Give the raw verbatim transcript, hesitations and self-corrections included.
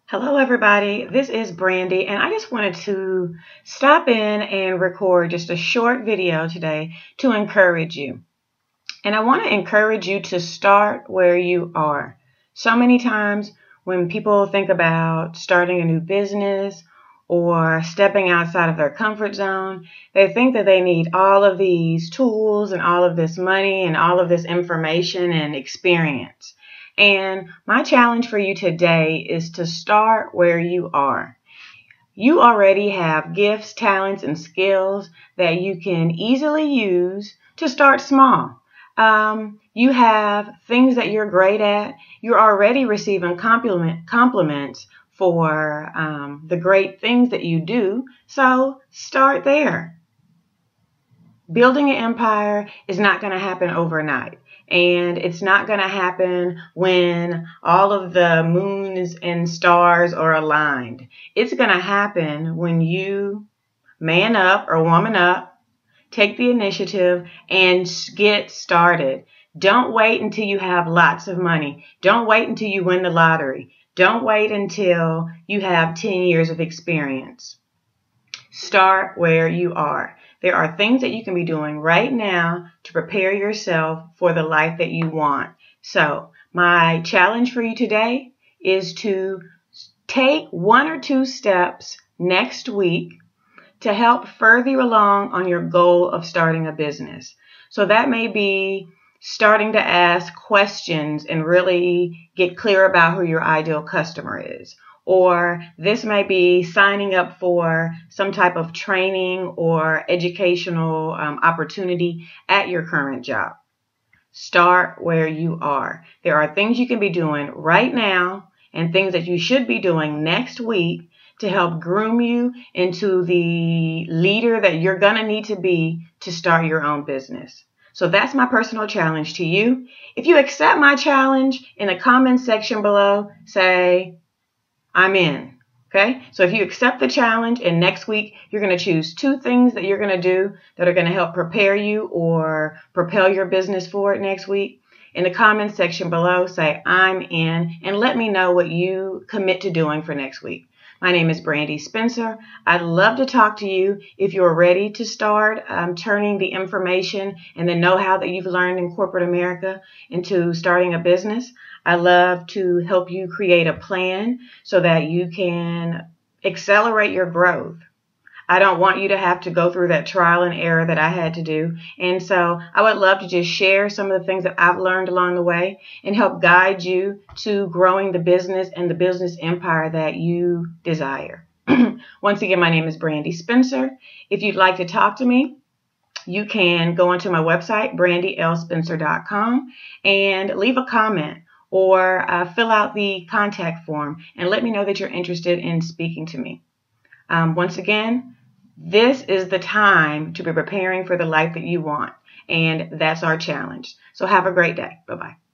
Hello, everybody. This is Brandy, and I just wanted to stop in and record just a short video today to encourage you. And I want to encourage you to start where you are. So many times when people think about starting a new business or stepping outside of their comfort zone, they think that they need all of these tools and all of this money and all of this information and experience. And my challenge for you today is to start where you are. You already have gifts, talents, and skills that you can easily use to start small. Um, you have things that you're great at. You're already receiving compliment, compliments for um, the great things that you do. So start there. Building an empire is not going to happen overnight. And it's not going to happen when all of the moons and stars are aligned. It's going to happen when you man up or woman up, take the initiative, and get started. Don't wait until you have lots of money. Don't wait until you win the lottery. Don't wait until you have ten years of experience. Start where you are. There are things that you can be doing right now to prepare yourself for the life that you want. So my challenge for you today is to take one or two steps next week to help further you along on your goal of starting a business. So that may be starting to ask questions and really get clear about who your ideal customer is. Or this may be signing up for some type of training or educational um, opportunity at your current job. Start where you are. There are things you can be doing right now and things that you should be doing next week to help groom you into the leader that you're going to need to be to start your own business. So that's my personal challenge to you. If you accept my challenge, in the comment section below, say, I'm in. Okay? So if you accept the challenge and next week you're going to choose two things that you're going to do that are going to help prepare you or propel your business forward next week, in the comment section below, say I'm in and let me know what you commit to doing for next week. My name is Brandy Spencer. I'd love to talk to you if you're ready to start um, turning the information and the know-how that you've learned in corporate America into starting a business. I love to help you create a plan so that you can accelerate your growth. I don't want you to have to go through that trial and error that I had to do. And so I would love to just share some of the things that I've learned along the way and help guide you to growing the business and the business empire that you desire. Once again, my name is Brandy Spencer. If you'd like to talk to me, you can go onto my website, brandy l spencer dot com, and leave a comment or uh, fill out the contact form and let me know that you're interested in speaking to me. Um, once again, this is the time to be preparing for the life that you want, and that's our challenge. So have a great day. Bye-bye.